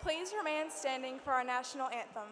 Please remain standing for our national anthem.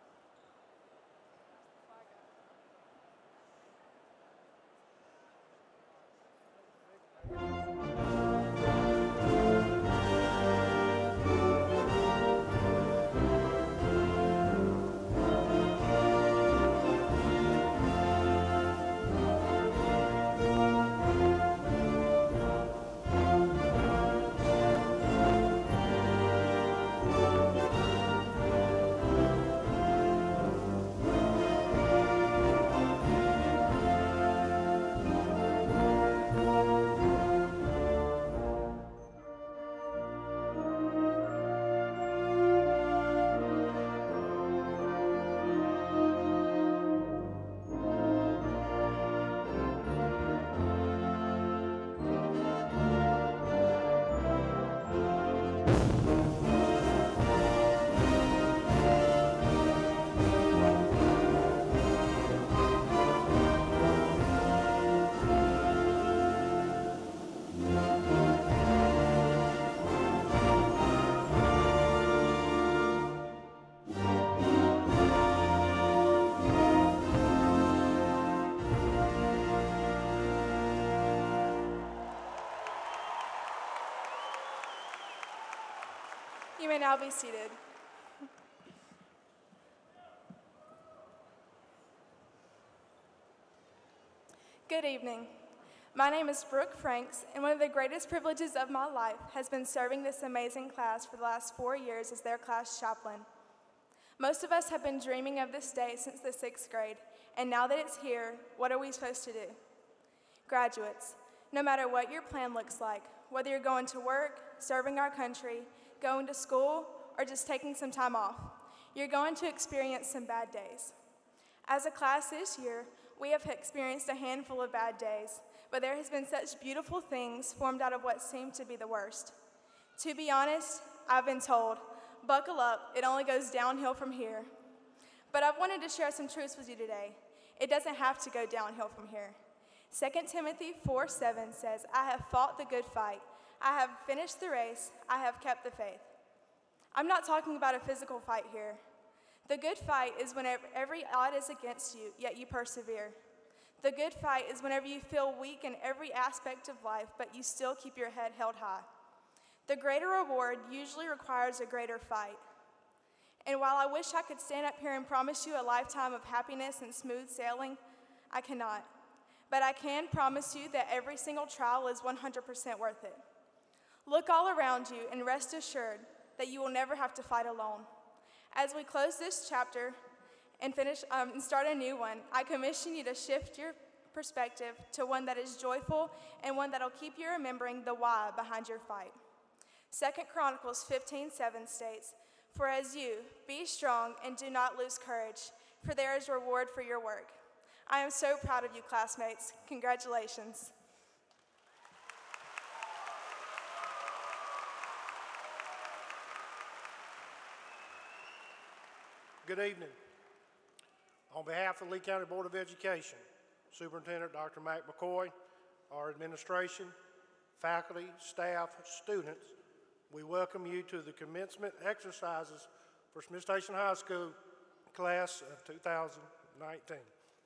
You may now be seated. Good evening. My name is Brooke Franks, and one of the greatest privileges of my life has been serving this amazing class for the last 4 years as their class chaplain. Most of us have been dreaming of this day since the 6th grade, and now that it's here, what are we supposed to do? Graduates, no matter what your plan looks like, whether you're going to work, serving our country, going to school, or just taking some time off, you're going to experience some bad days. As a class this year, we have experienced a handful of bad days, but there has been such beautiful things formed out of what seemed to be the worst. To be honest, I've been told, buckle up, it only goes downhill from here. But I've wanted to share some truths with you today. It doesn't have to go downhill from here. 2 Timothy 4:7 says, I have fought the good fight. I have finished the race. I have kept the faith. I'm not talking about a physical fight here. The good fight is whenever every odd is against you, yet you persevere. The good fight is whenever you feel weak in every aspect of life, but you still keep your head held high. The greater reward usually requires a greater fight. And while I wish I could stand up here and promise you a lifetime of happiness and smooth sailing, I cannot. But I can promise you that every single trial is 100% worth it. Look all around you and rest assured that you will never have to fight alone. As we close this chapter and start a new one, I commission you to shift your perspective to one that is joyful and one that will keep you remembering the why behind your fight. 2 Chronicles 15:7 states, For as you, be strong and do not lose courage, for there is reward for your work. I am so proud of you, classmates. Congratulations. Good evening. On behalf of the Lee County Board of Education, Superintendent Dr. Mac McCoy, our administration, faculty, staff, students, we welcome you to the commencement exercises for Smith Station High School class of 2019.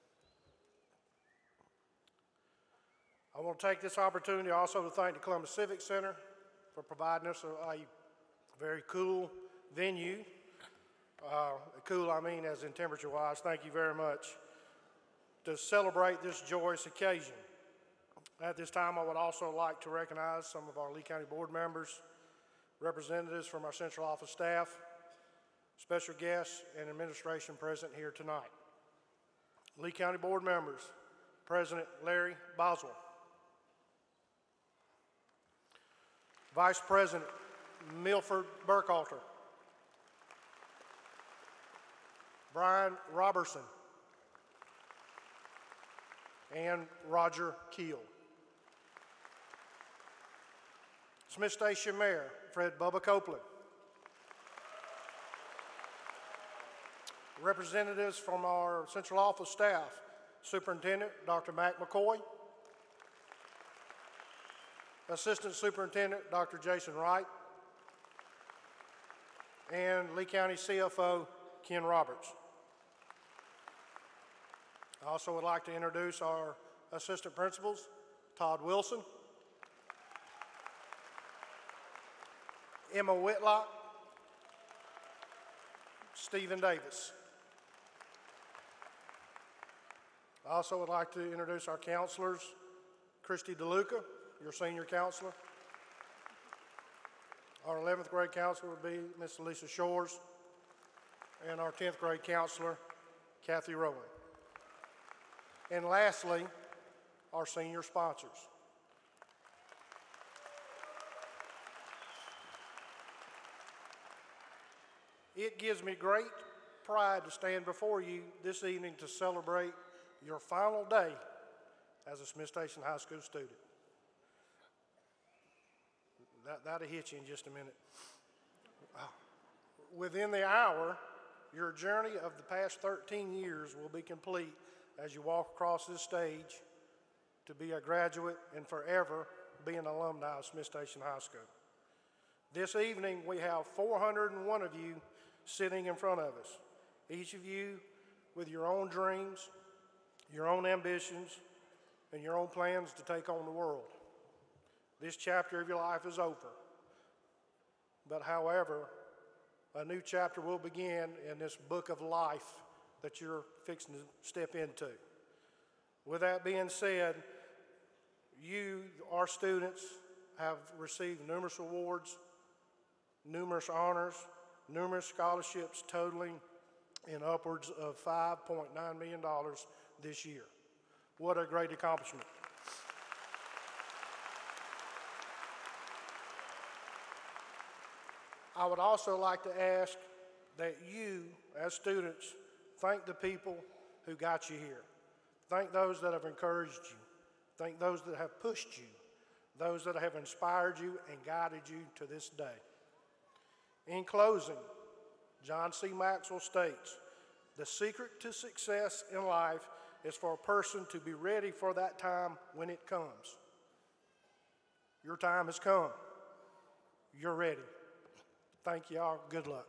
I want to take this opportunity also to thank the Columbus Civic Center for providing us a very cool venue. Cool, I mean, as in temperature-wise. Thank you very much. To celebrate this joyous occasion. At this time, I would also like to recognize some of our Lee County Board members, representatives from our central office staff, special guests, and administration present here tonight. Lee County Board members, President Larry Boswell, Vice President Milford Burkhalter, Brian Robertson, and Roger Keel. Smith Station Mayor Fred Bubba Copeland. Representatives from our central office staff, Superintendent Dr. Mac McCoy, Assistant Superintendent Dr. Jason Wright, and Lee County CFO Ken Roberts. I also would like to introduce our assistant principals, Todd Wilson, Emma Whitlock, Stephen Davis. I also would like to introduce our counselors, Christy DeLuca, your senior counselor. Our 11th grade counselor would be Miss Lisa Shores, and our 10th grade counselor, Kathy Rowan. And lastly, our senior sponsors. It gives me great pride to stand before you this evening to celebrate your final day as a Smith Station High School student. That'll hit you in just a minute. Within the hour, your journey of the past 13 years will be complete as you walk across this stage to be a graduate and forever be an alumni of Smith Station High School. This evening, we have 401 of you sitting in front of us, each of you with your own dreams, your own ambitions, and your own plans to take on the world. This chapter of your life is over. But however, a new chapter will begin in this book of life that you're fixing to step into. With that being said, you, our students, have received numerous awards, numerous honors, numerous scholarships totaling in upwards of $5.9 million this year. What a great accomplishment. I would also like to ask that you, as students, thank the people who got you here. Thank those that have encouraged you. Thank those that have pushed you. Those that have inspired you and guided you to this day. In closing, John C. Maxwell states, "The secret to success in life is for a person to be ready for that time when it comes." Your time has come. You're ready. Thank you all. Good luck.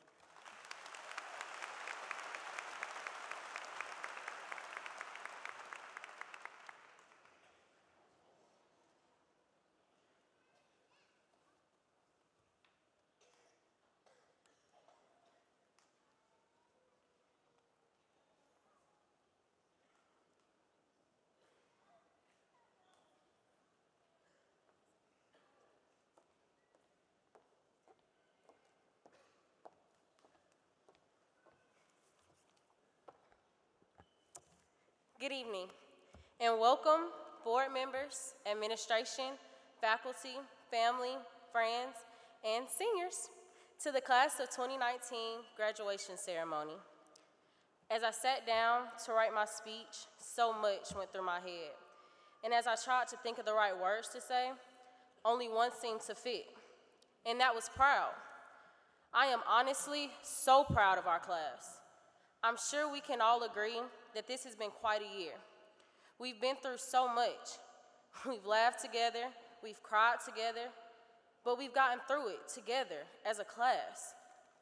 Good evening, and welcome board members, administration, faculty, family, friends, and seniors to the class of 2019 graduation ceremony. As I sat down to write my speech, so much went through my head. And as I tried to think of the right words to say, only one seemed to fit, and that was proud. I am honestly so proud of our class. I'm sure we can all agree that this has been quite a year. We've been through so much. We've laughed together, we've cried together, but we've gotten through it together as a class.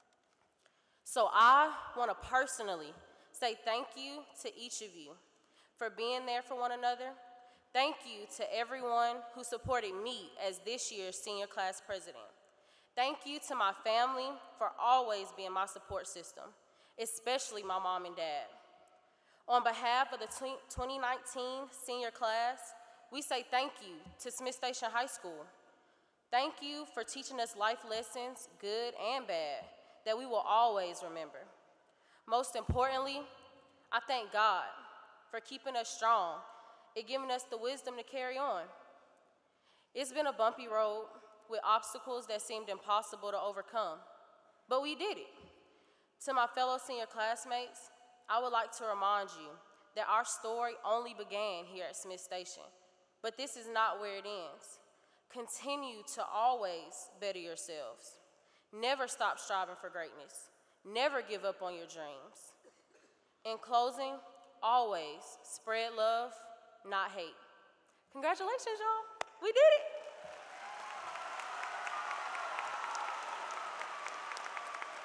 So I want to personally say thank you to each of you for being there for one another. Thank you to everyone who supported me as this year's senior class president. Thank you to my family for always being my support system, especially my mom and dad. On behalf of the 2019 senior class, we say thank you to Smith Station High School. Thank you for teaching us life lessons, good and bad, that we will always remember. Most importantly, I thank God for keeping us strong and giving us the wisdom to carry on. It's been a bumpy road with obstacles that seemed impossible to overcome, but we did it. To my fellow senior classmates, I would like to remind you that our story only began here at Smith Station, but this is not where it ends. Continue to always better yourselves. Never stop striving for greatness. Never give up on your dreams. In closing, always spread love, not hate. Congratulations, y'all. We did it.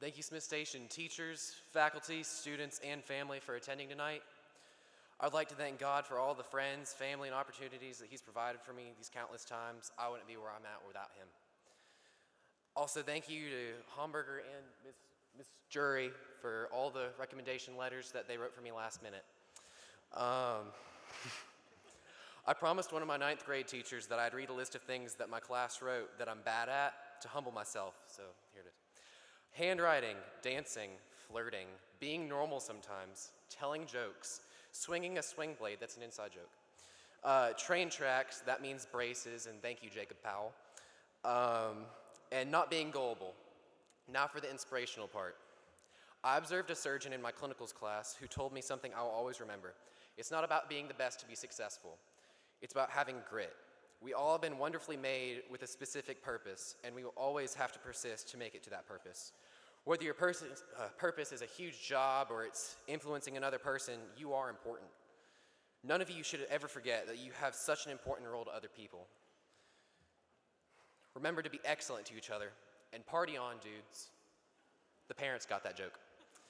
Thank you, Smith Station teachers, faculty, students, and family for attending tonight. I'd like to thank God for all the friends, family, and opportunities that He's provided for me these countless times. I wouldn't be where I'm at without Him. Also, thank you to Hamburger and Miss Jury for all the recommendation letters that they wrote for me last minute. I promised one of my 9th grade teachers that I'd read a list of things that my class wrote that I'm bad at to humble myself, so here it is. Handwriting, dancing, flirting, being normal sometimes, telling jokes, swinging a swing blade, that's an inside joke. Train tracks, that means braces, and thank you, Jacob Powell. And not being gullible. Now for the inspirational part. I observed a surgeon in my clinicals class who told me something I will always remember. It's not about being the best to be successful. It's about having grit. We all have been wonderfully made with a specific purpose, and we will always have to persist to make it to that purpose. Whether your purpose is a huge job or it's influencing another person, you are important. None of you should ever forget that you have such an important role to other people. Remember to be excellent to each other, and party on, dudes. The parents got that joke.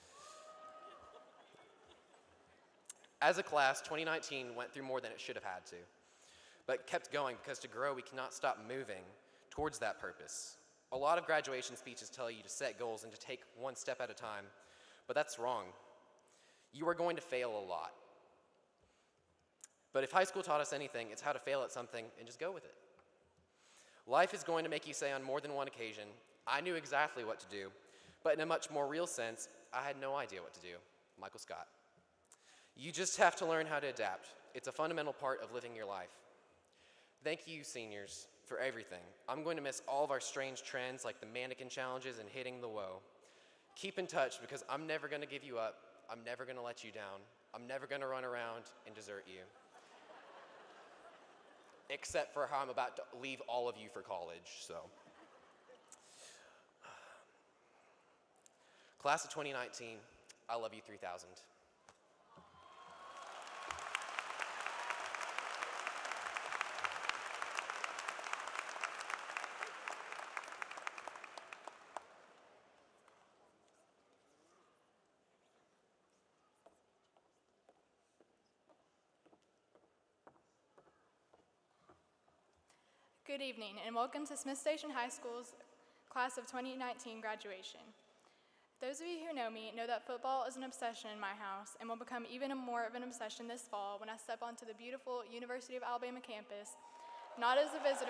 As a class, 2019 went through more than it should have had to, but kept going because to grow, we cannot stop moving towards that purpose. A lot of graduation speeches tell you to set goals and to take one step at a time, but that's wrong. You are going to fail a lot. But if high school taught us anything, it's how to fail at something and just go with it. Life is going to make you say on more than one occasion, I knew exactly what to do, but in a much more real sense, I had no idea what to do. Michael Scott. You just have to learn how to adapt. It's a fundamental part of living your life. Thank you, seniors, for everything. I'm going to miss all of our strange trends like the mannequin challenges and hitting the woe. Keep in touch because I'm never going to give you up. I'm never going to let you down. I'm never going to run around and desert you. Except for how I'm about to leave all of you for college, so. Class of 2019, I love you 3,000. Good evening, and welcome to Smith Station High School's Class of 2019 graduation. Those of you who know me know that football is an obsession in my house and will become even more of an obsession this fall when I step onto the beautiful University of Alabama campus, not as a visitor,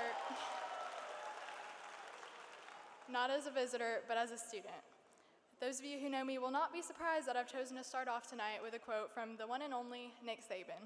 but as a student. Those of you who know me will not be surprised that I've chosen to start off tonight with a quote from the one and only Nick Saban.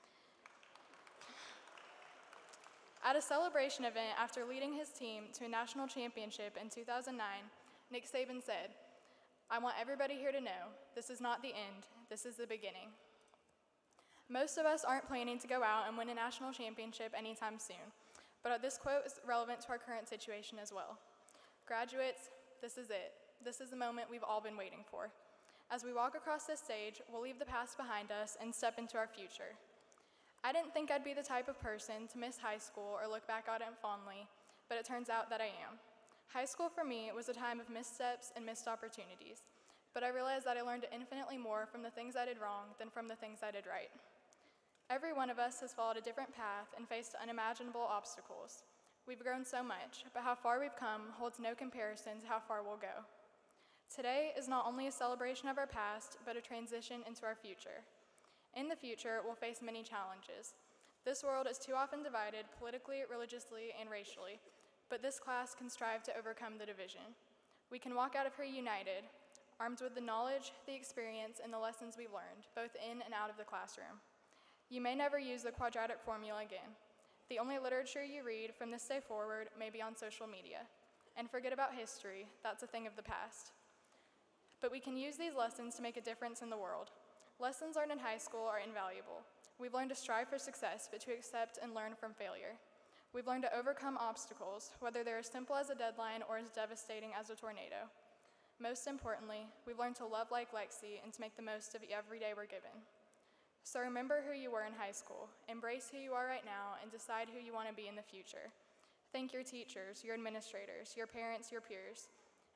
At a celebration event after leading his team to a national championship in 2009, Nick Saban said, "I want everybody here to know, this is not the end, this is the beginning." Most of us aren't planning to go out and win a national championship anytime soon, but this quote is relevant to our current situation as well. Graduates, this is it. This is the moment we've all been waiting for. As we walk across this stage, we'll leave the past behind us and step into our future. I didn't think I'd be the type of person to miss high school or look back on it fondly, but it turns out that I am. High school for me was a time of missteps and missed opportunities, but I realized that I learned infinitely more from the things I did wrong than from the things I did right. Every one of us has followed a different path and faced unimaginable obstacles. We've grown so much, but how far we've come holds no comparison to how far we'll go. Today is not only a celebration of our past, but a transition into our future. In the future, we'll face many challenges. This world is too often divided politically, religiously, and racially, but this class can strive to overcome the division. We can walk out of here united, armed with the knowledge, the experience, and the lessons we've learned, both in and out of the classroom. You may never use the quadratic formula again. The only literature you read from this day forward may be on social media. And forget about history, that's a thing of the past. But we can use these lessons to make a difference in the world. Lessons learned in high school are invaluable. We've learned to strive for success, but to accept and learn from failure. We've learned to overcome obstacles, whether they're as simple as a deadline or as devastating as a tornado. Most importantly, we've learned to love like Lexi and to make the most of every day we're given. So remember who you were in high school, embrace who you are right now, and decide who you want to be in the future. Thank your teachers, your administrators, your parents, your peers.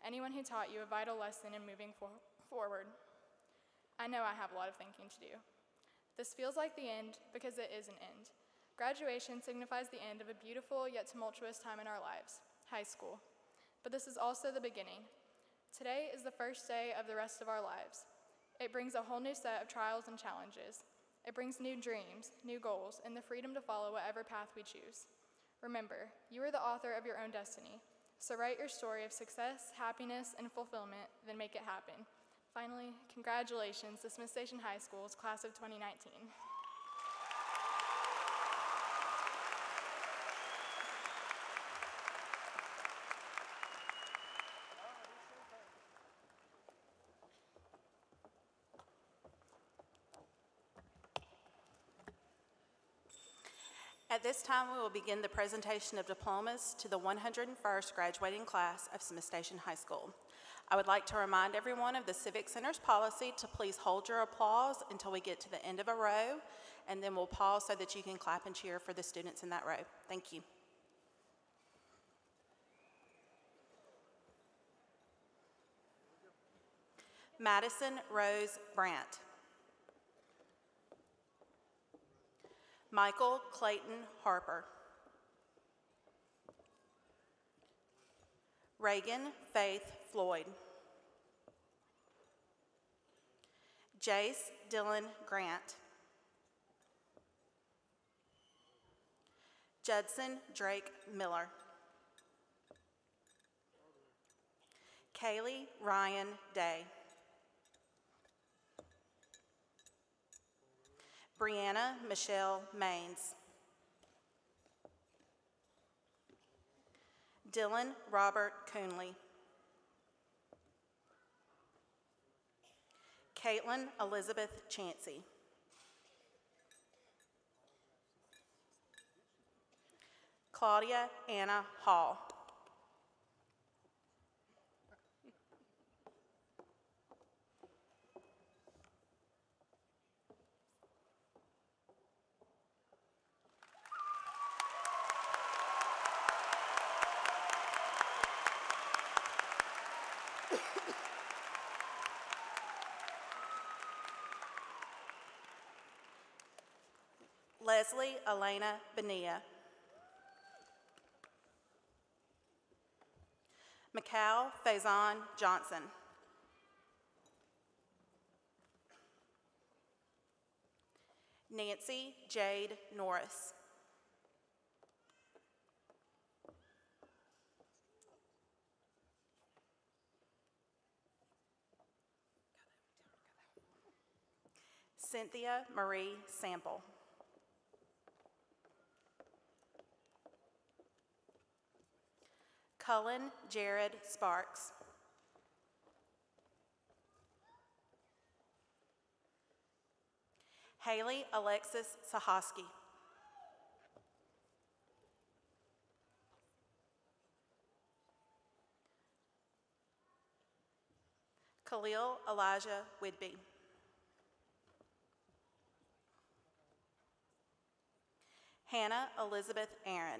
anyone who taught you a vital lesson in moving forward. I know I have a lot of thinking to do. This feels like the end because it is an end. Graduation signifies the end of a beautiful yet tumultuous time in our lives, high school. But this is also the beginning. Today is the first day of the rest of our lives. It brings a whole new set of trials and challenges. It brings new dreams, new goals, and the freedom to follow whatever path we choose. Remember, you are the author of your own destiny. So write your story of success, happiness, and fulfillment, then make it happen. Finally, congratulations to Smith Station High School's class of 2019. At this time, we will begin the presentation of diplomas to the 101st graduating class of Smith Station High School. I would like to remind everyone of the Civic Center's policy to please hold your applause until we get to the end of a row, and then we'll pause so that you can clap and cheer for the students in that row. Thank you. Madison Rose Brandt. Michael Clayton Harper. Reagan Faith Floyd. Jace Dylan Grant. Judson Drake Miller. Kaylee Ryan Day. Brianna Michelle Maines. Dylan Robert Coonley. Caitlin Elizabeth Chansey. Claudia Anna Hall. Leslie Elena Bonilla. Macau Faison Johnson. Nancy Jade Norris. Cynthia Marie Sample. Cullen Jared Sparks. Haley Alexis Sahoski. Khalil Elijah Whidbey. Hannah Elizabeth Aaron.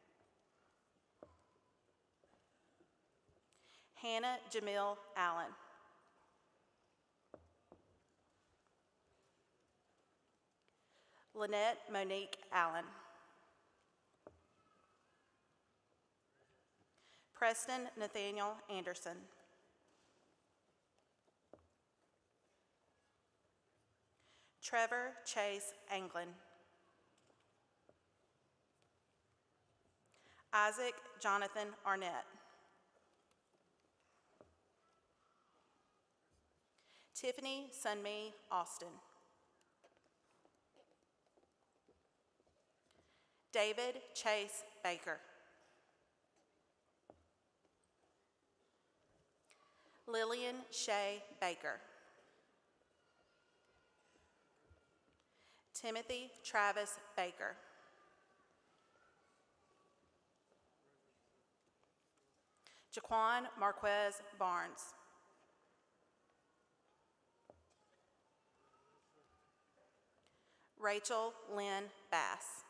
Hannah Jamil Allen. Lynette Monique Allen. Preston Nathaniel Anderson. Trevor Chase Anglin. Isaac Jonathan Arnett. Tiffany Sunmi Austin. David Chase Baker. Lillian Shea Baker. Timothy Travis Baker. Jaquan Marquez Barnes. Rachel Lynn Bass.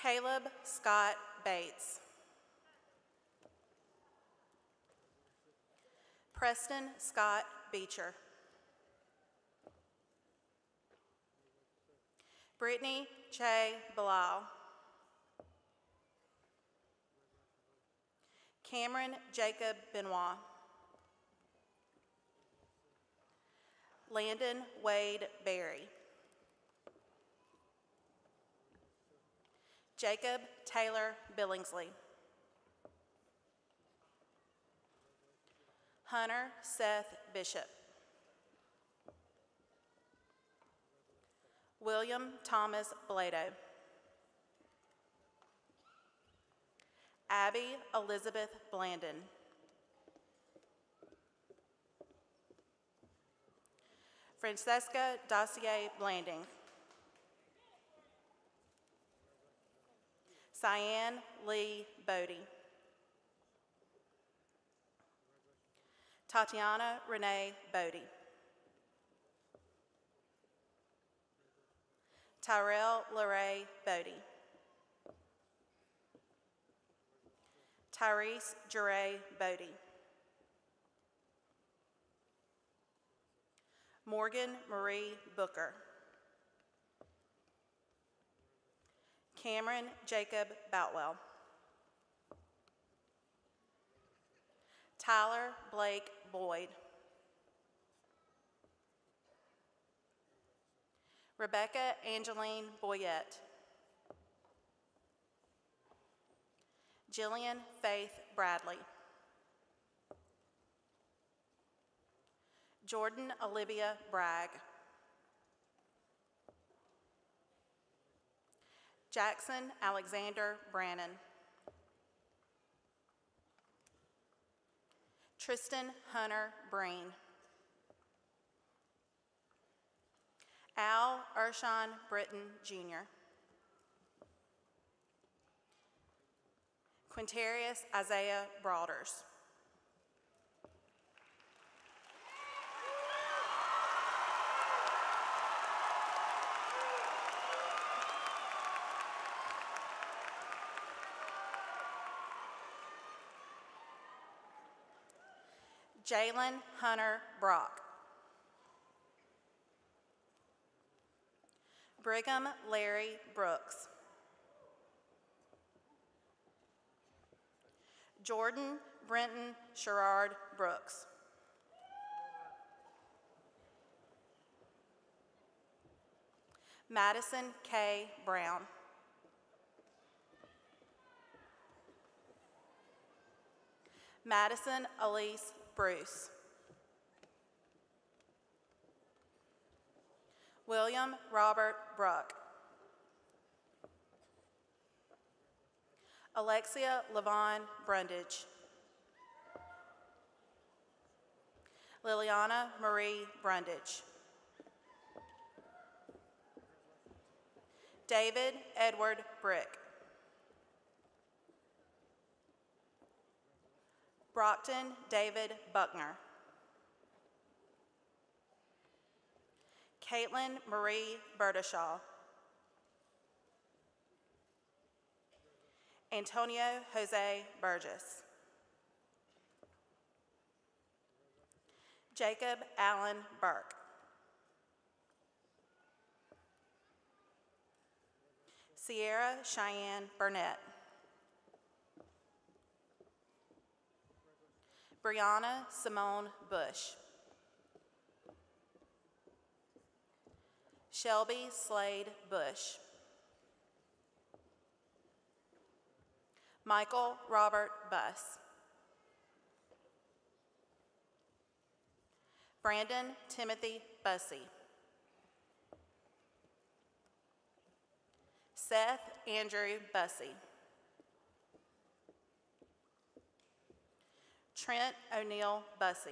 Caleb Scott Bates. Preston Scott Beecher. Brittany Che Bilal. Cameron Jacob Benoit. Landon Wade Berry. Jacob Taylor Billingsley. Hunter Seth Bishop. William Thomas Blado. Abby Elizabeth Blandon. Francesca Dossier Blanding. Cyan Lee Bodie. Tatiana Renee Bodie. Tyrell Larae Bodie. Tyrese Jure Bodie. Morgan Marie Booker. Cameron Jacob Boutwell. Tyler Blake Boyd. Rebecca Angeline Boyette. Jillian Faith Bradley. Jordan Olivia Bragg. Jackson Alexander Brannon. Tristan Hunter Breen. Al Urshan Britton, Jr. Quintarius Isaiah Broaders. Jalen Hunter Brock. Brigham Larry Brooks. Jordan Brenton Sherrard Brooks. Madison K. Brown. Madison Elise Bruce. William Robert Bruck. Alexia Levon Brundage. Liliana Marie Brundage. David Edward Brick. Brockton David Buckner. Caitlin Marie Berdashaw. Antonio Jose Burgess. Jacob Allen Burke. Sierra Cheyenne Burnett. Brianna Simone Bush. Shelby Slade Bush. Michael Robert Buss. Brandon Timothy Bussey. Seth Andrew Bussey. Trent O'Neill Bussey.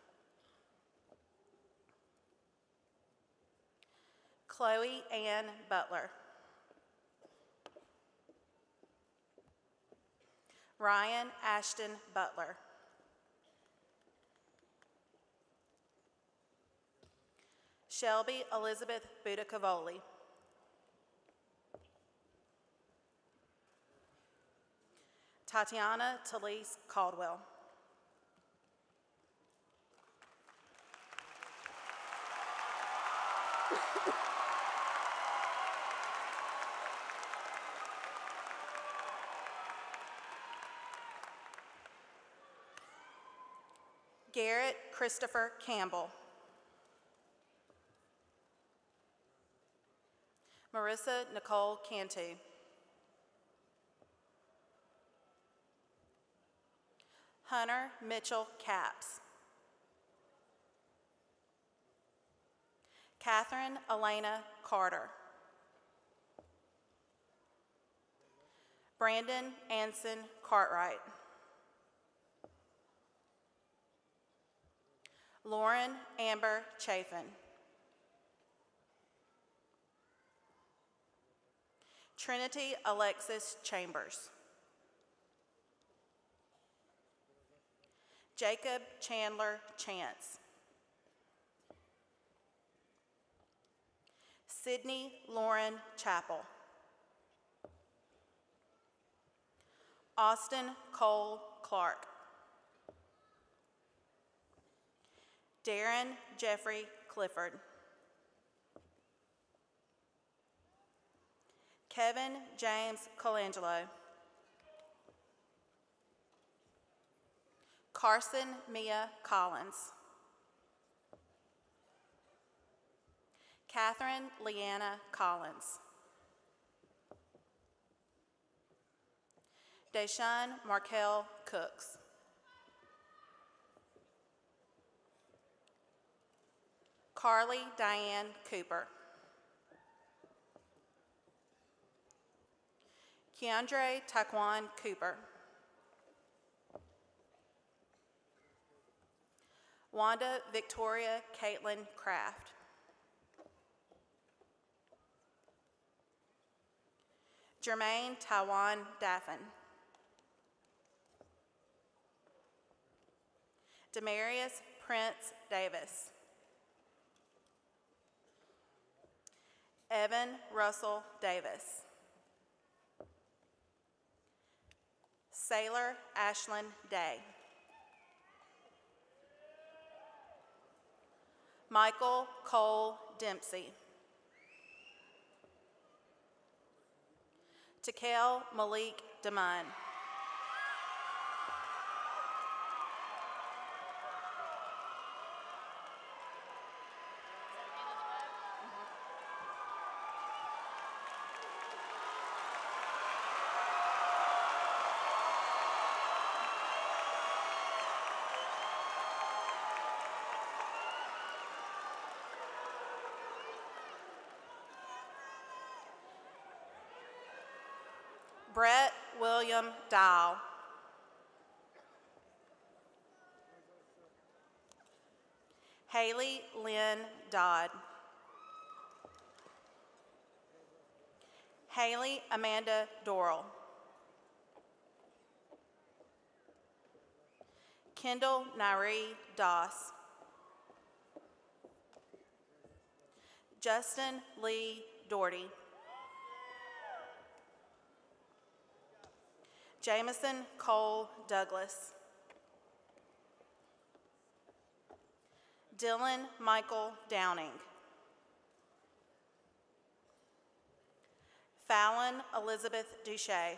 Chloe Ann Butler. Ryan Ashton Butler. Shelby Elizabeth Budicavoli. Tatiana Talise Caldwell. Garrett Christopher Campbell. Marissa Nicole Cantu. Hunter Mitchell Capps. Catherine Elena Carter. Brandon Anson Cartwright. Lauren Amber Chafin. Trinity Alexis Chambers. Jacob Chandler Chance. Sydney Lauren Chappell. Austin Cole Clark. Darren Jeffrey Clifford. Kevin James Colangelo. Carson Mia Collins. Catherine Leanna Collins. Deshaun Markel Cooks. Carly Diane Cooper. Keandre Taquan Cooper. Wanda Victoria Caitlin Kraft. Jermaine Taiwan Daffin. Demarius Prince Davis. Evan Russell Davis. Sailor Ashlyn Day. Michael Cole Dempsey. Takel Malik Damon. Brett William Dow. Haley Lynn Dodd. Haley Amanda Dorrell. Kendall Nairi Doss. Justin Lee Doherty. Jamison Cole Douglas. Dylan Michael Downing. Fallon Elizabeth Duche.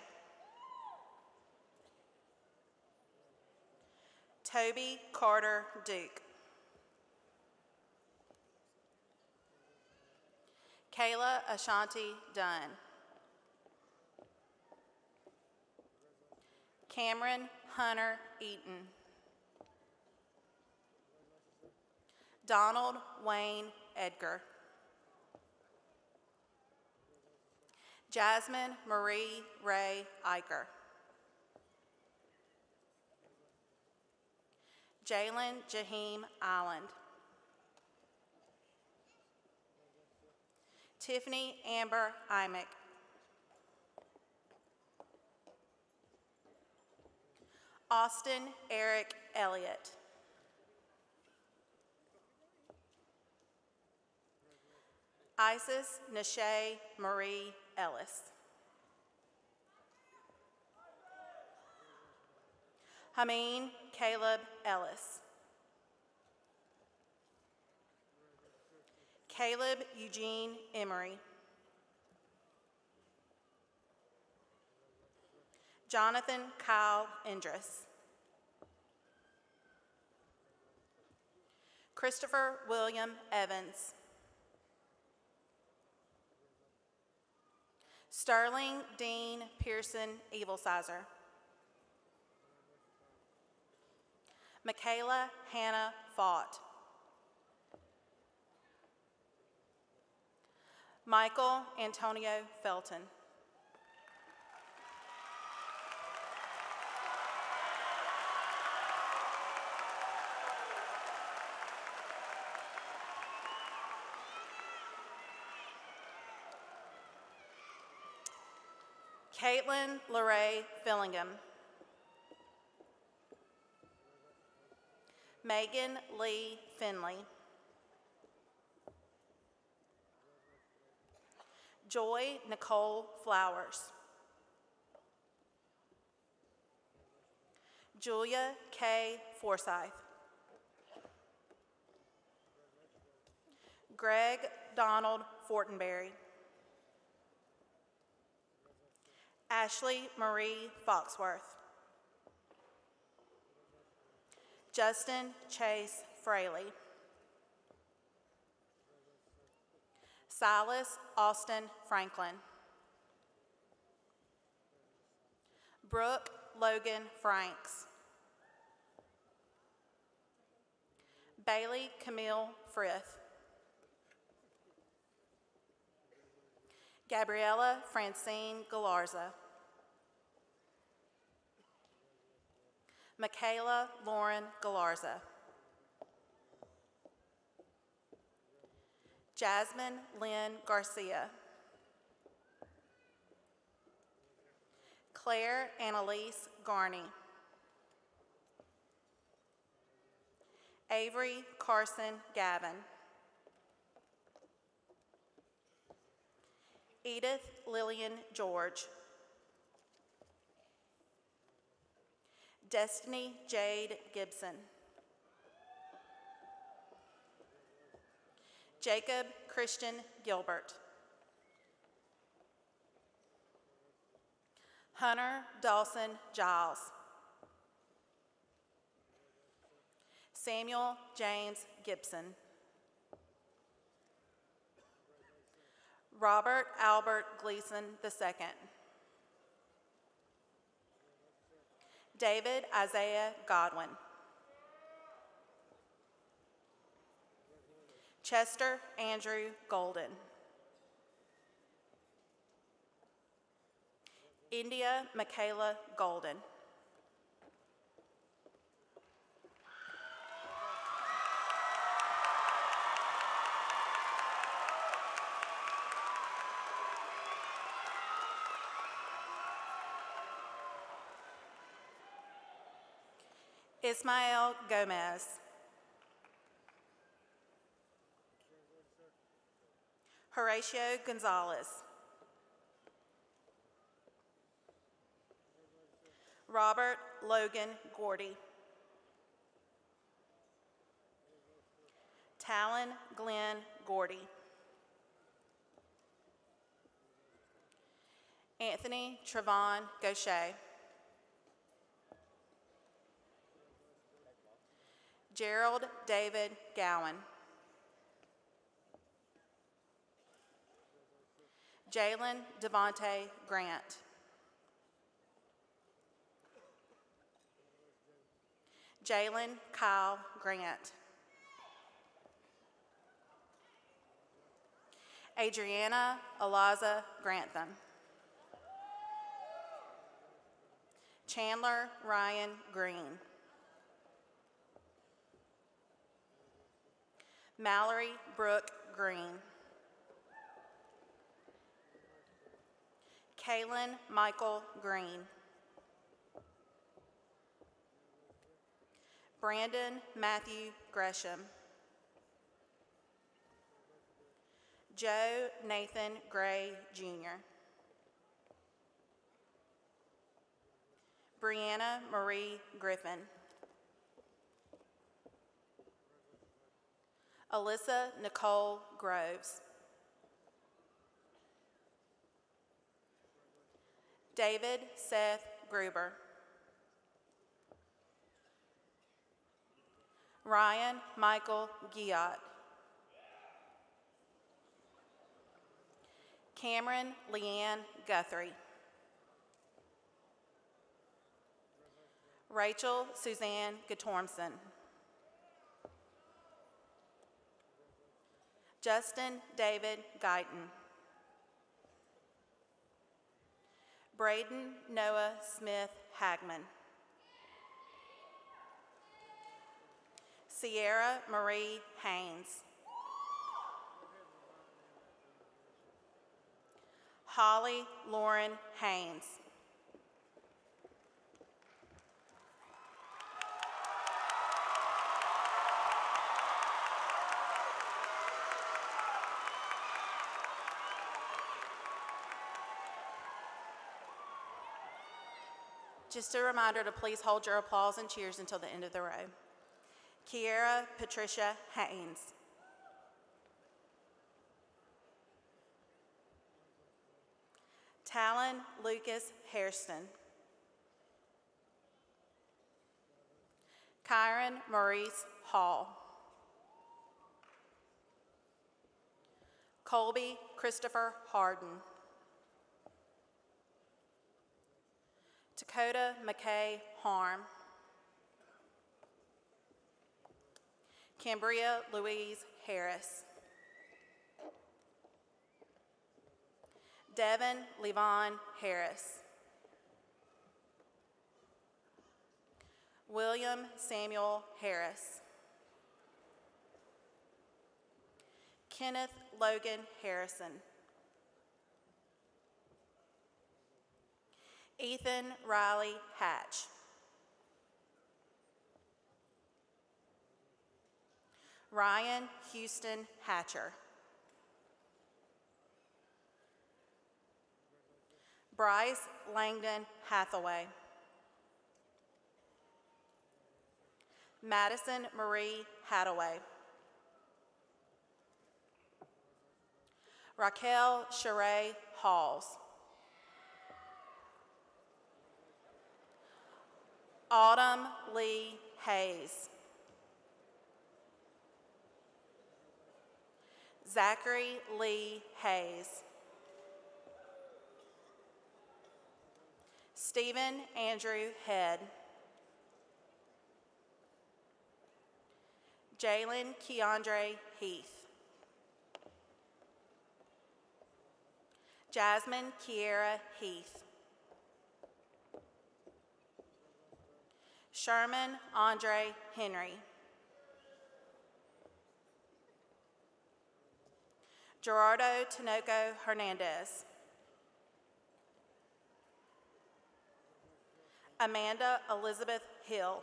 Toby Carter Duke. Kayla Ashanti Dunn. Cameron Hunter Eaton. Donald Wayne Edgar. Jasmine Marie Ray Eicher. Jalen Jaheim Island. Tiffany Amber Imick. Austin Eric Elliott. Isis Nashay Marie Ellis. Hameen Caleb Ellis. Caleb Eugene Emery. Jonathan Kyle Indris. Christopher William Evans. Sterling Dean Pearson Evilsizer. Michaela Hannah Fott. Michael Antonio Felton. Caitlin Lorraine Fillingham. Megan Lee Finley. Joy Nicole Flowers. Julia K. Forsyth. Greg Donald Fortenberry. Ashley Marie Foxworth. Justin Chase Fraley. Silas Austin Franklin. Brooke Logan Franks. Bailey Camille Frith. Gabriella Francine Galarza. Michaela Lauren Galarza. Jasmine Lynn Garcia. Claire Annalise Garney. Avery Carson Gavin. Edith Lillian George. Destiny Jade Gibson. Jacob Christian Gilbert. Hunter Dawson Giles. Samuel James Gibson. Robert Albert Gleason II. David Isaiah Godwin. Chester Andrew Golden. India Michaela Golden. Ismael Gomez. Horatio Gonzalez. Robert Logan Gordy. Talon Glenn Gordy. Anthony Trevon Gaucher. Gerald David Gowan. Jalen Devontae Grant. Jalen Kyle Grant. Adriana Eliza Grantham. Chandler Ryan Green. Mallory Brooke Green. Kaylin Michael Green. Brandon Matthew Gresham. Joe Nathan Gray Jr. Brianna Marie Griffin. Alyssa Nicole Groves. David Seth Gruber. Ryan Michael Giot. Cameron Leanne Guthrie. Rachel Suzanne Gatormson. Justin David Guyton. Braden Noah Smith Hagman. Sierra Marie Haynes. Holly Lauren Haynes. Just a reminder to please hold your applause and cheers until the end of the row. Kiera Patricia Haynes. Talon Lucas Hairston. Kyron Maurice Hall. Colby Christopher Harden. Dakota McKay Harm. Cambria Louise Harris. Devin Levon Harris. William Samuel Harris. Kenneth Logan Harrison. Ethan Riley Hatch. Ryan Houston Hatcher. Bryce Langdon Hathaway. Madison Marie Hathaway. Raquel Sheree Halls. Autumn Lee Hayes. Zachary Lee Hayes. Stephen Andrew Head. Jalen Keandre Heath. Jasmine Kiera Heath. Sherman Andre Henry. Gerardo Tinoco Hernandez. Amanda Elizabeth Hill.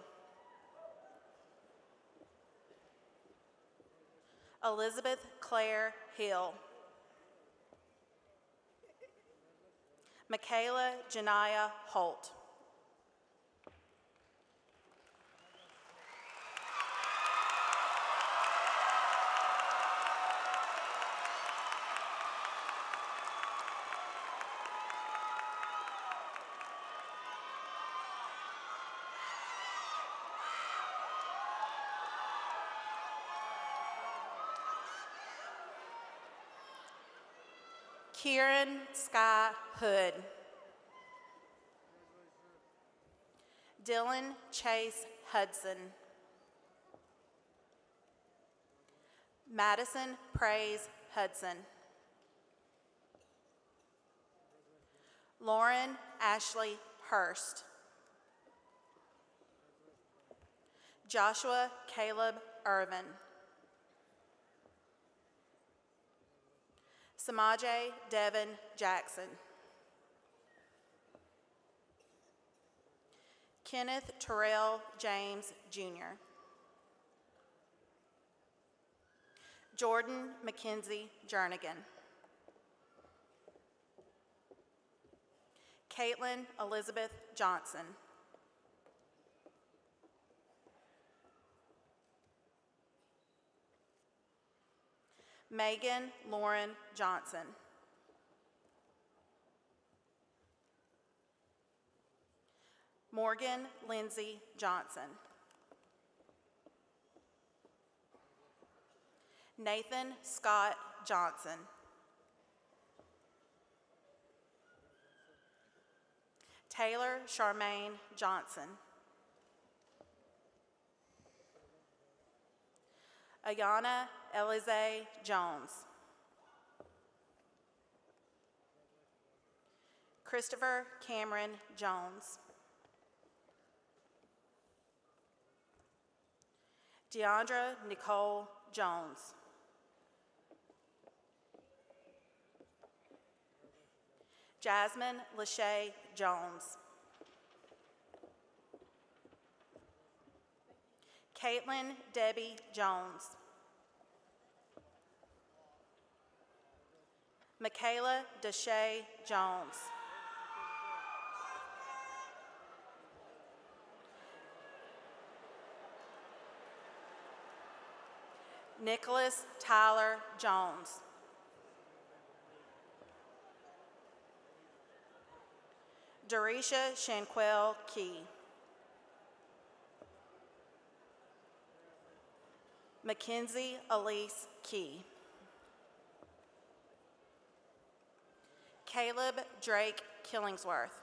Elizabeth Claire Hill. Michaela Janiyah Holt. Kieran Sky Hood. Dylan Chase Hudson. Madison Praise Hudson. Lauren Ashley Hurst. Joshua Caleb Irvin. Samaje Devin Jackson. Kenneth Terrell James Jr. Jordan Mackenzie Jernigan. Caitlin Elizabeth Johnson. Megan Lauren Johnson. Morgan Lindsay Johnson. Nathan Scott Johnson. Taylor Charmaine Johnson. Ayana Elize Jones. Christopher Cameron Jones. Deandra Nicole Jones. Jasmine Lachey Jones. Caitlin Debbie Jones. Michaela Deshay Jones. Nicholas Tyler Jones. Dorisha Shanquell Key. Mackenzie Elise Key. Caleb Drake Killingsworth.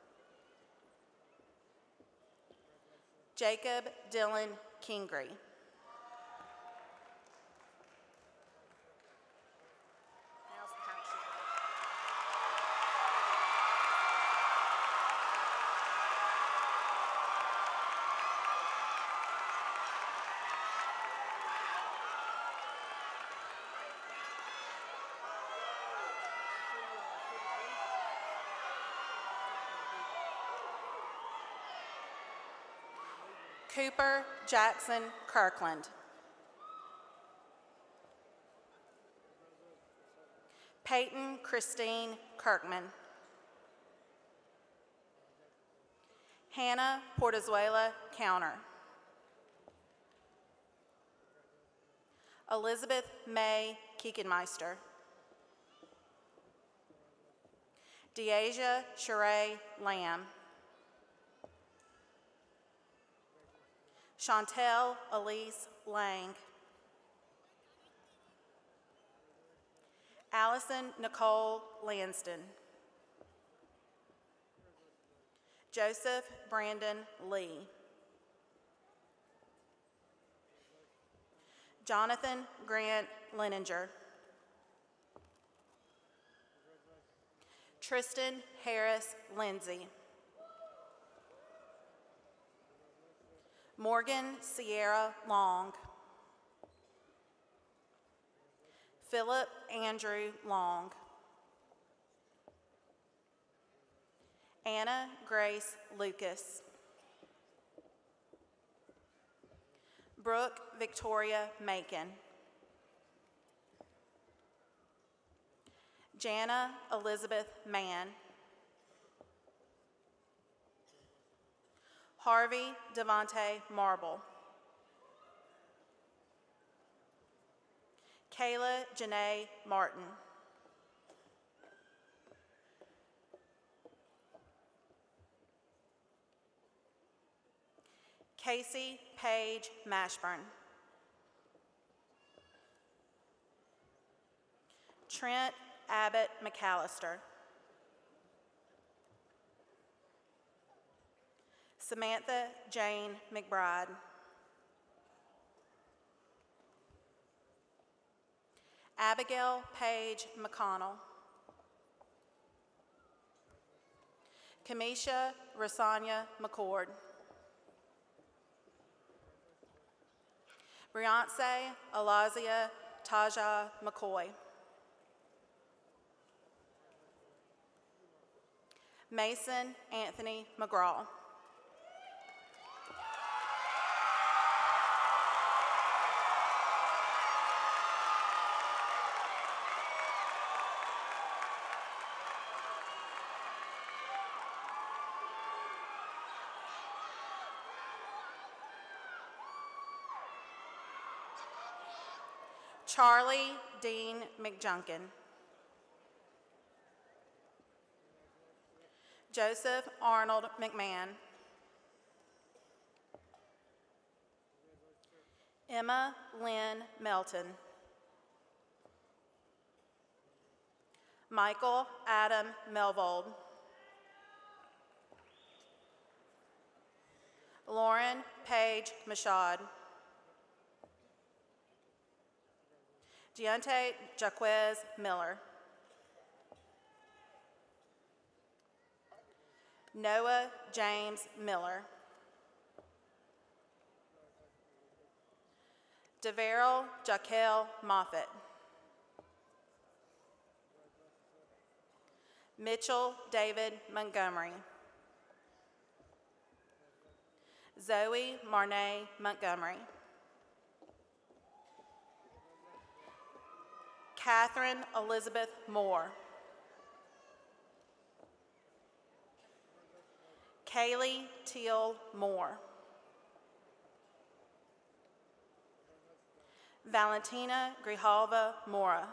Jacob Dylan Kingrey. Cooper Jackson Kirkland. Peyton Christine Kirkman. Hannah Portezuela Counter. Elizabeth May Kiekenmeister. Deasia Sheree Lamb. Chantel Elise Lang. Allison Nicole Lanston. Joseph Brandon Lee. Jonathan Grant Leninger. Tristan Harris Lindsay. Morgan Sierra Long. Philip Andrew Long. Anna Grace Lucas. Brooke Victoria Macon. Jana Elizabeth Mann. Harvey Devontae Marble. Kayla Janae Martin. Casey Paige Mashburn. Trent Abbott McAllister. Samantha Jane McBride. Abigail Paige McConnell. Kamisha Rasanya McCord. Briance Alazia Taja McCoy. Mason Anthony McGraw. Charlie Dean McJunkin. Joseph Arnold McMahon. Emma Lynn Melton. Michael Adam Melvold. Lauren Paige Machad. Deontay Jaquez Miller. Noah James Miller. DeVeril Jaquel Moffitt. Mitchell David Montgomery. Zoe Marnay Montgomery. Catherine Elizabeth Moore. Kaylee Teal Moore. Valentina Grijalva Mora.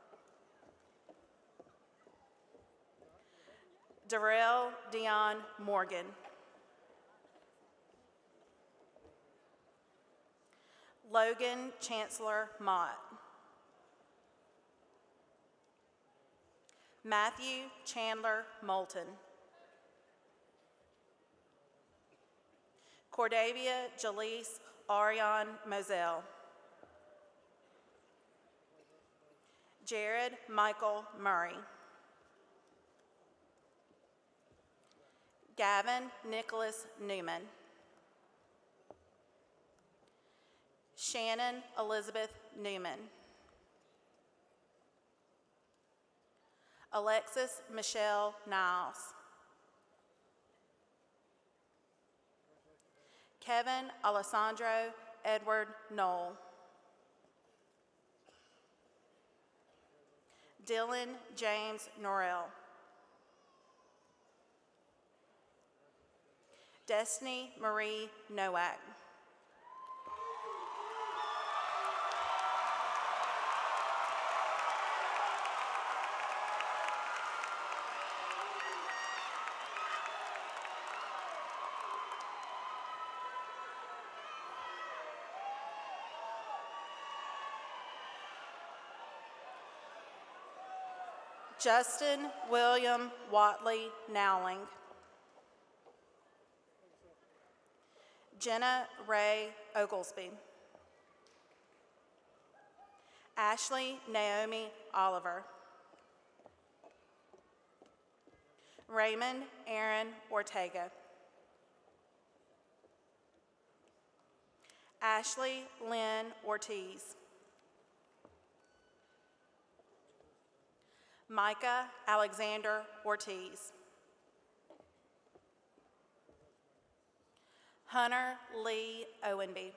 Darrell Dion Morgan. Logan Chancellor Mott. Matthew Chandler Moulton. Cordavia Jaleese Ariane Moselle. Jared Michael Murray. Gavin Nicholas Newman. Shannon Elizabeth Newman. Alexis Michelle Niles. Kevin Alessandro Edward Knoll. Dylan James Norrell. Destiny Marie Nowak. Justin William Watley Nowling. Jenna Ray Oglesby. Ashley Naomi Oliver. Raymond Aaron Ortega. Ashley Lynn Ortiz. Micah Alexander Ortiz. Hunter Lee Owenby.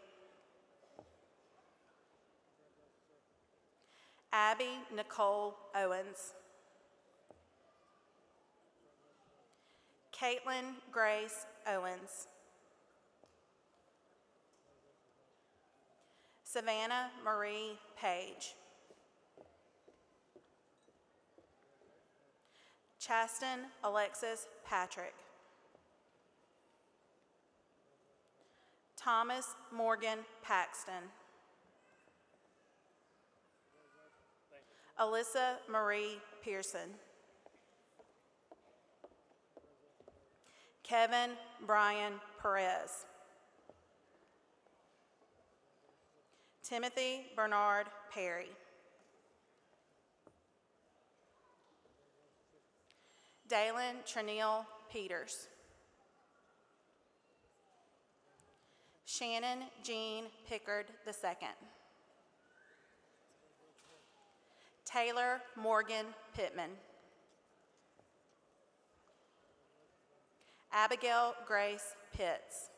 Abby Nicole Owens. Caitlin Grace Owens. Savannah Marie Page. Chaston Alexis Patrick. Thomas Morgan Paxton. Alyssa Marie Pearson. Kevin Brian Perez. Timothy Bernard Perry. Dalen Trenneal Peters. Shannon Jean Pickard II. Taylor Morgan Pittman. Abigail Grace Pitts.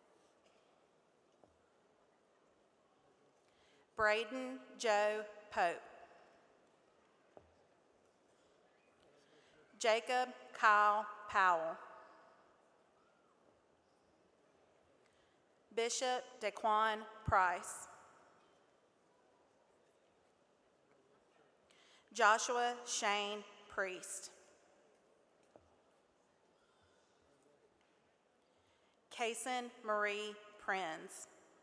Braden Joe Pope. Jacob Kyle Powell. Bishop Daquan Price. Joshua Shane Priest. Kason Marie Prinz.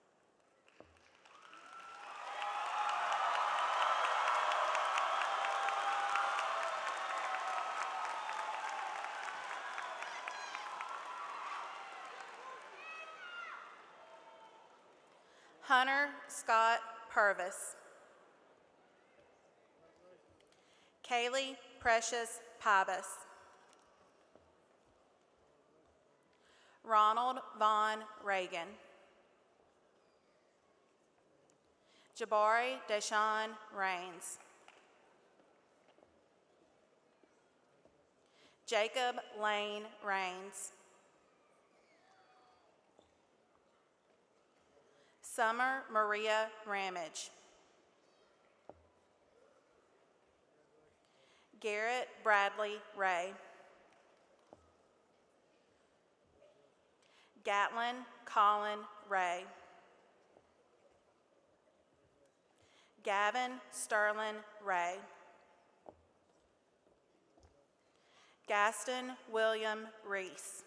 Hunter Scott Purvis. Kaylee Precious Pybus. Ronald Vaughn Reagan. Jabari Deshaun Rains. Jacob Lane Rains. Summer Maria Ramage. Garrett Bradley Ray. Gatlin Colin Ray. Gavin Sterling Ray. Gaston William Reese.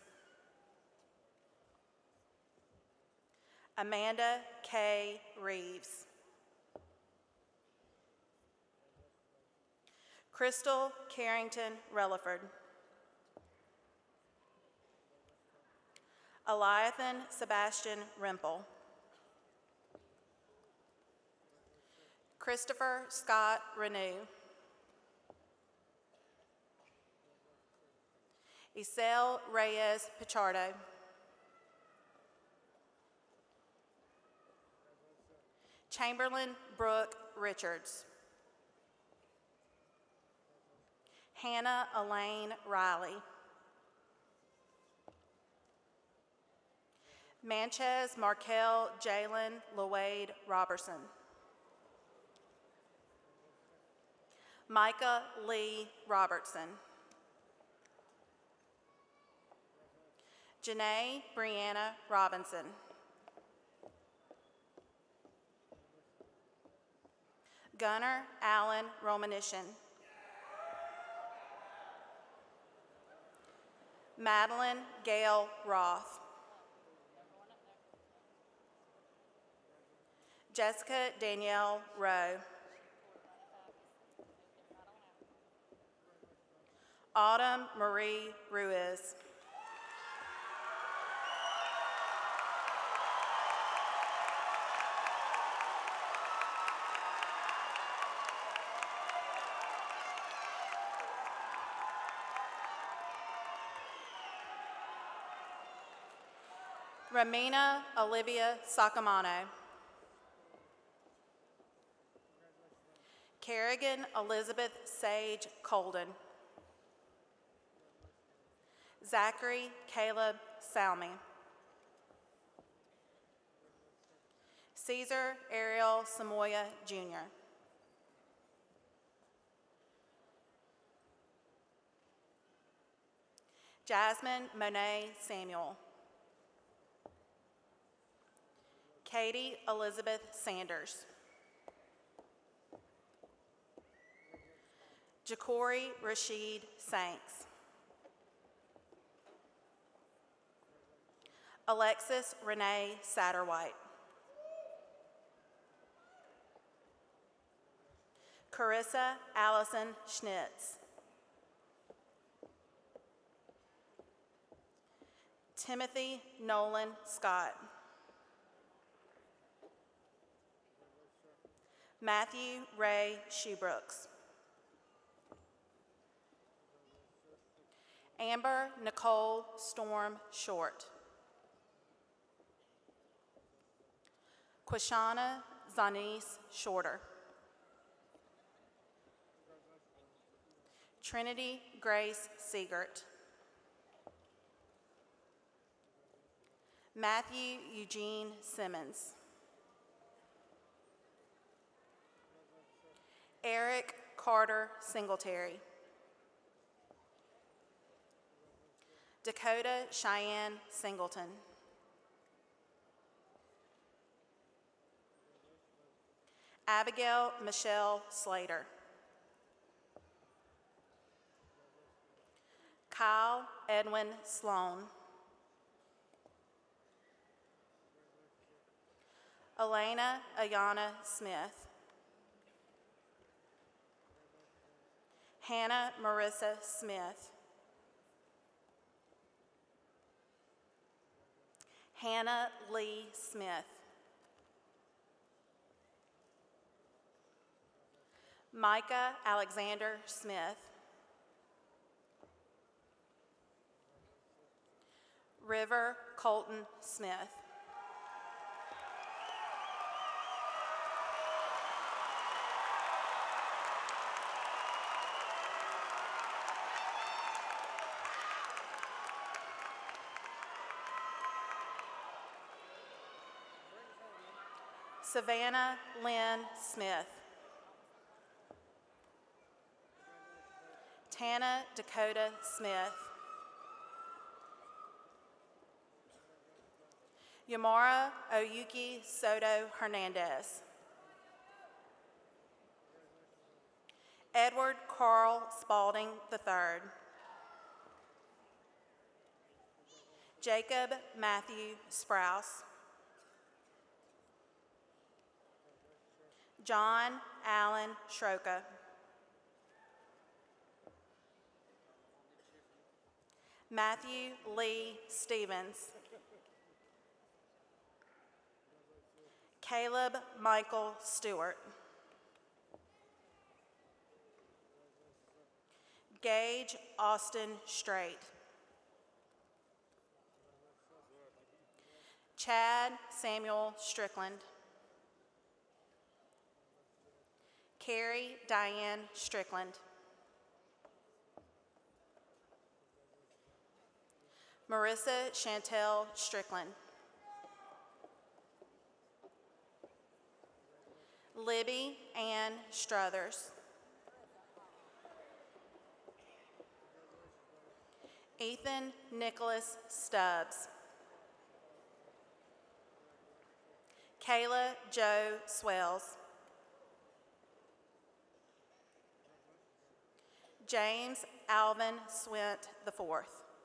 Amanda K. Reeves. Crystal Carrington Relaford. Eliathan Sebastian Rimple. Christopher Scott Renew. Isel Reyes Pichardo. Chamberlain Brooke Richards. Hannah Elaine Riley. Manchez Markel Jalen Lloyd Robertson. Micah Lee Robertson. Janae Brianna Robinson. Gunnar Allen Romanishin. Madeline Gail Roth. Jessica Danielle Rowe. Autumn Marie Ruiz. Ramina Olivia Sacamano. Kerrigan Elizabeth Sage Colden. Zachary Caleb Salmi. Caesar Ariel Samoya Jr. Jasmine Monet Samuel. Katie Elizabeth Sanders. Ja'Cory Rashid Sanks. Alexis Renee Satterwhite. Carissa Allison Schnitz. Timothy Nolan Scott. Matthew Ray Shoebrooks. Amber Nicole Storm Short. Quashana Zanice Shorter. Trinity Grace Siegert. Matthew Eugene Simmons. Eric Carter Singletary. Dakota Cheyenne Singleton. Abigail Michelle Slater. Kyle Edwin Sloan. Elena Ayana Smith. Hannah Marissa Smith. Hannah Lee Smith. Micah Alexander Smith. River Colton Smith. Savannah Lynn Smith. Tana Dakota Smith. Yamara Oyuki Soto Hernandez. Edward Carl Spalding III. Jacob Matthew Sprouse. John Allen Schroka. Matthew Lee Stevens. Caleb Michael Stewart. Gage Austin Strait. Chad Samuel Strickland. Carrie Diane Strickland. Marissa Chantel Strickland. Libby Ann Struthers. Ethan Nicholas Stubbs. Kayla Joe Swells. James Alvin Swint IV.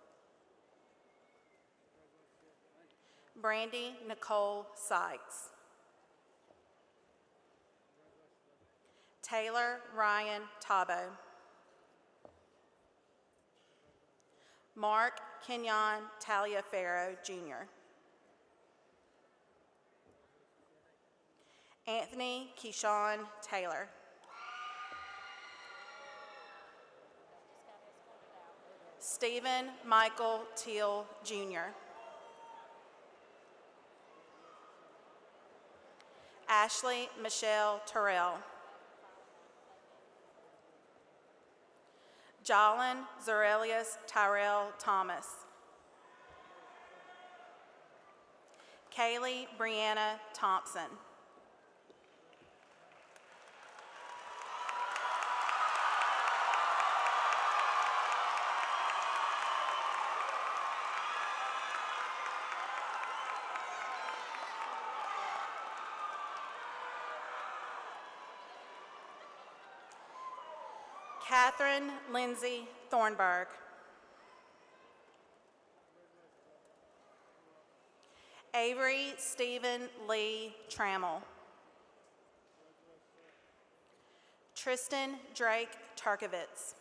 Brandy Nicole Sykes. Taylor Ryan Tabo. Mark Kenyon Taliaferro Jr. Anthony Keyshawn Taylor. Stephen Michael Teal Jr. Ashley Michelle Terrell. Jolyn Zarelius Tyrell Thomas. Kaylee Brianna Thompson. Catherine Lindsay Thornburg. Avery Stephen Lee Trammell. Tristan Drake Tarkovitz.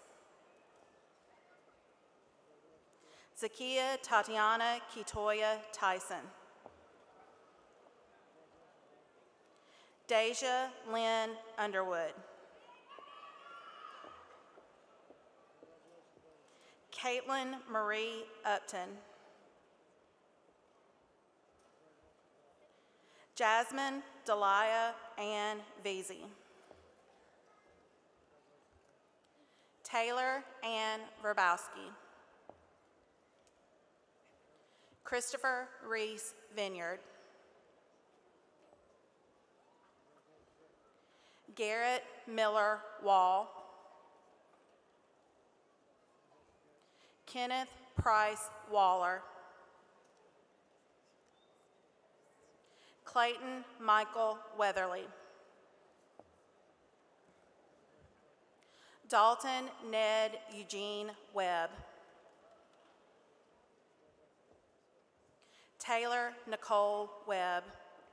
Zakia Tatiana Kitoya Tyson. Deja Lynn Underwood. Caitlin Marie Upton. Jasmine Delia Ann Veazey. Taylor Ann Verbowski. Christopher Reese Vineyard. Garrett Miller Wall. Kenneth Price Waller. Clayton Michael Weatherly. Dalton Ned Eugene Webb. Taylor Nicole Webb.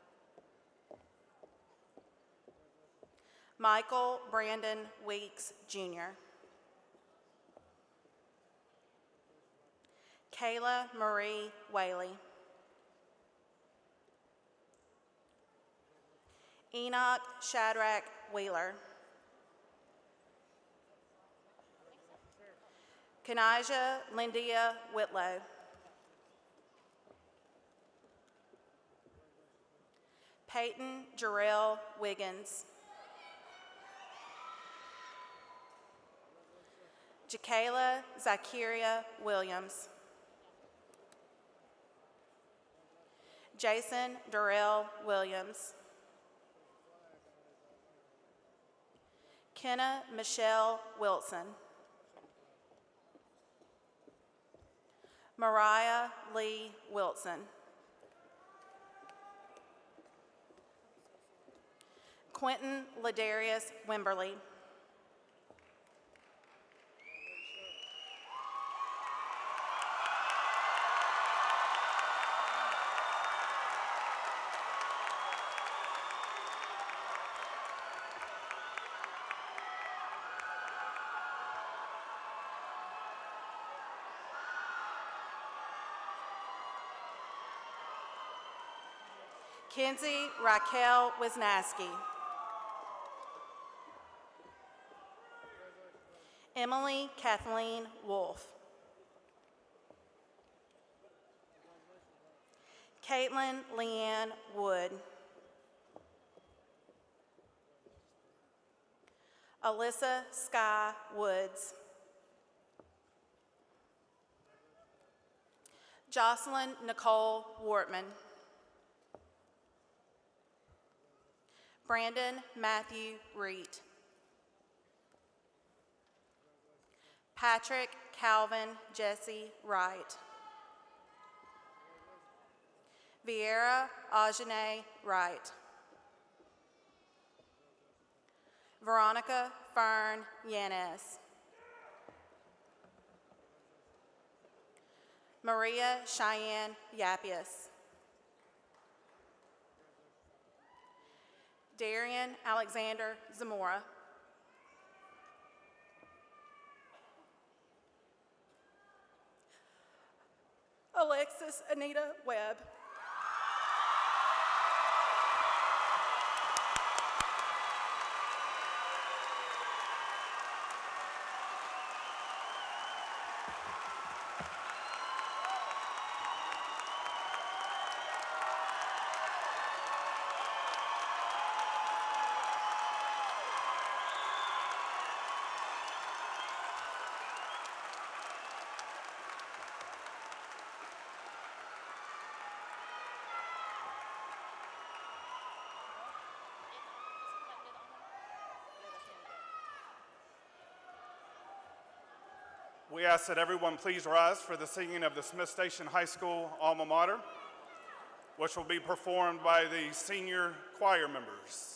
Michael Brandon Weeks, Jr. Kayla Marie Whaley. Enoch Shadrach Wheeler. Kanijah Lindia Whitlow. Peyton Jarrell Wiggins. Jakayla Zakiria Williams. Jason Darrell Williams. Kenna Michelle Wilson. Mariah Lee Wilson. Quentin Ladarius Wimberly. Kenzie Raquel Wisnaski. Emily Kathleen Wolf. Caitlin Leanne Wood. Alyssa Sky Woods. Jocelyn Nicole Wortman. Brandon Matthew Reet. Patrick Calvin Jesse Wright. Vieira Ajane Wright. Veronica Fern Yanez. Maria Cheyenne Yapius. Darian Alexander Zamora. Alexis Anita Webb. We ask that everyone please rise for the singing of the Smith Station High School alma mater, which will be performed by the senior choir members.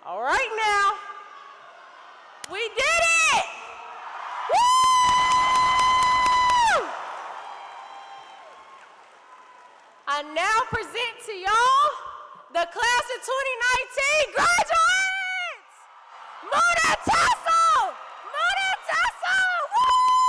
All right now. We did it! Woo! I now present to y'all the class of 2019 graduates! Mona Tassel! Mona Tassel! Woo!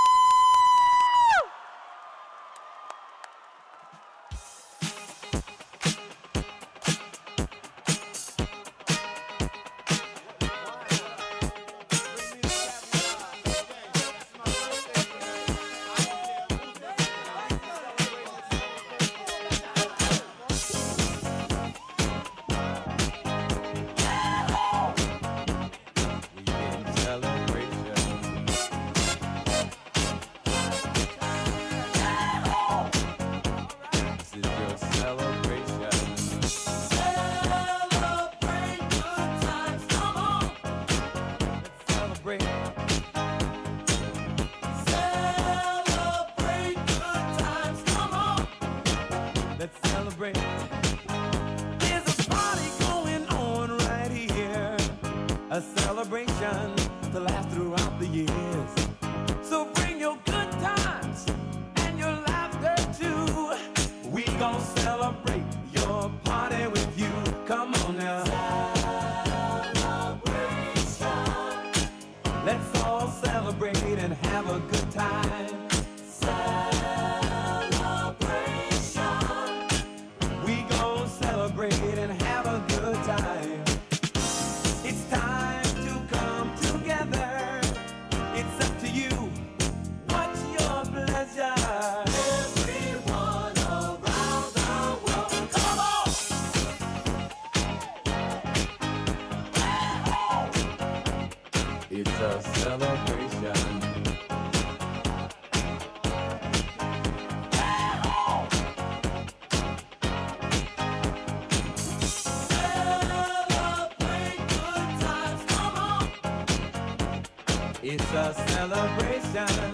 It's a celebration.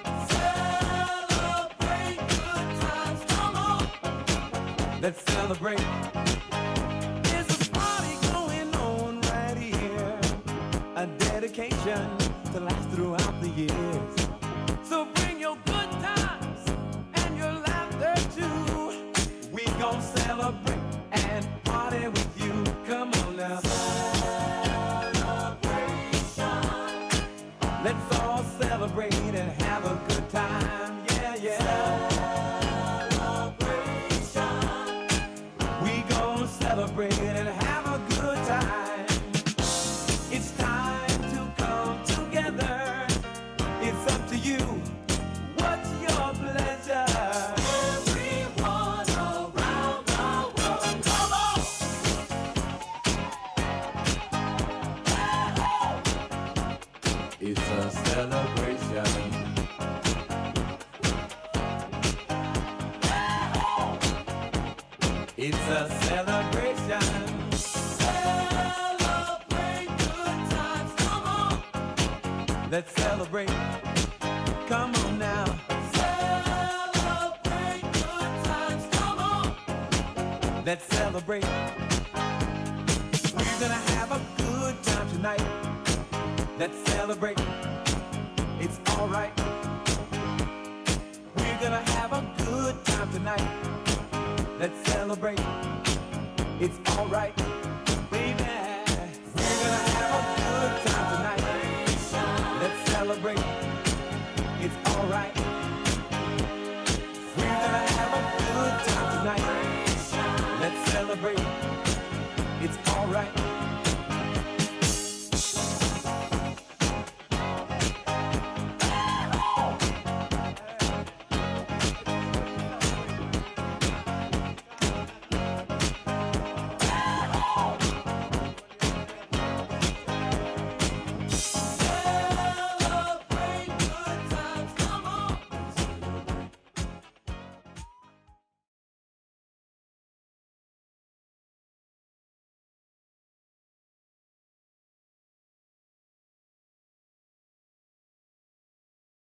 Celebrate good times, come on. Let's celebrate. There's a party going on right here. A dedication to last throughout the years. So bring your good times and your laughter too. We gon' celebrate and party with you. Come on now. Let's all celebrate and have a good time, yeah, yeah. Celebration. We gon' celebrate and have a good time. It's time to come together. It's up to you. What's your pleasure? Everyone around the world, come on! It's a celebration. It's a celebration. Celebrate good times, come on. Let's celebrate. Come on now. Celebrate good times, come on. Let's celebrate. We're gonna have a good time tonight. Let's celebrate. It's alright. We're gonna have a good time tonight. Let's celebrate. It's alright, baby. We're gonna have a good time tonight. Let's celebrate. It's alright. We're gonna have a good time tonight. Let's celebrate.